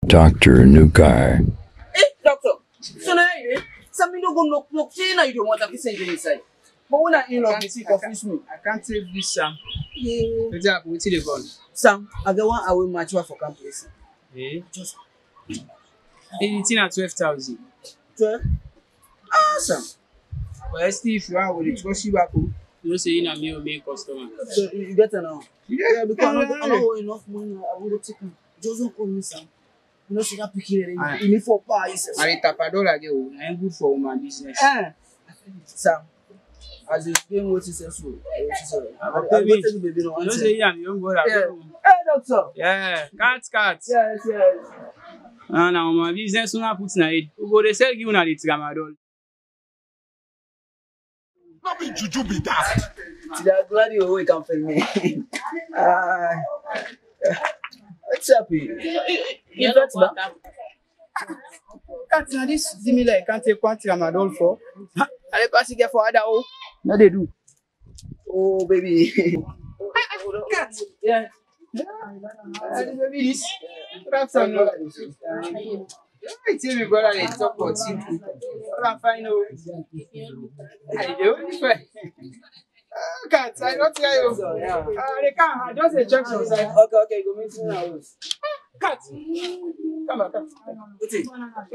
Doctor, a new guy. Eh, doctor. So now you some no go knock now you don't want to say inside. But when I in love you see confuse me. I can't take this, Sam. Yeah. For example, what's the gun? Sam, I get one away match for campus. Eh? Just Anything at 12,000. 12. Ah, Sam. But still, if you are with it, trust you back. You know, say you are my main customer. So you get it now. Yeah, Because I don't know enough money. I will take him. Just don't call me Sam. You know she got picking it. You need for pies. I tapadol again. I'm good for my business. Eh. Sam. As you game what is so. I'll take the baby no. You say you are young boy. Hey, doctor. Yeah, cat. Yes. Now my business will not put in it. We go to sell you na the tramadol. Not be juju be that. Today I'm glad you wake up for me. What's up? You got back? Cat na this similar. Can't take one tramadol for. And the pass get for other. No, they do. Oh, baby. Cat. Yeah. Baby, this. Perhaps I'm not. I tell me, brother, they talk about simple. All I'm fine. I do. Cat, I don't hear you. They can't. I just check some side. Okay, go meet me now. Cat. Come on. What's it?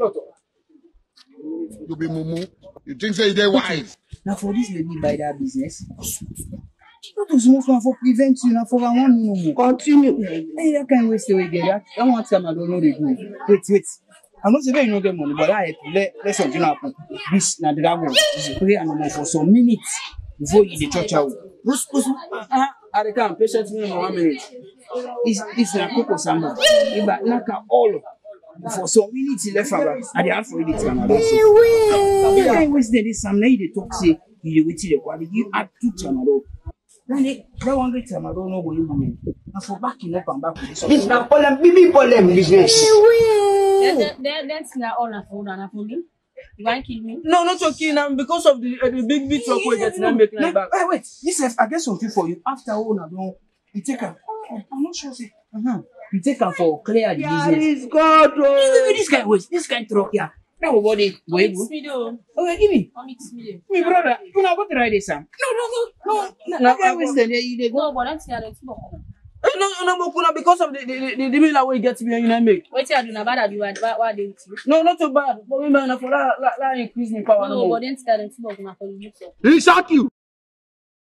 You be mumu. You think say they wise? Now for this lady buy that business. Not to smoke one for prevent you now for one no. Continue. Hey, that kind of waste away get that. I want some I don't know they do. Wait. I'm not saying you no get money, but I let something happen. This na the dragon. Pray and more for some minutes before you the church out. I can patient me for 1 minute. It's na cocoa samba. If I knock all for some minutes left over, I dey have for it another. I always did this. Some lady talk say you wait till the quality. You add 2 tramadol. Then that one get tramadol no go you. Now for backing up and back with this. It's not problem business. That's not all na for me. You want to kill me? No, not okay now because of the big big truck we get now making like back. Wait. This I get something for you. After all na don you take her. I'm not sure say. You take her for clear the business. It's God. This kind truck here. Now body wait. Mix me though. Okay, give me. Mix me. Me brother, you not go to ride this Sam. No. Now I was there you dey go. No, but that's the No, because of the bill way get me you make. Wait till I do na bad do what they do. No, not too bad. But we man for that increase me power. No, but then start and smoke na for you. He shot you.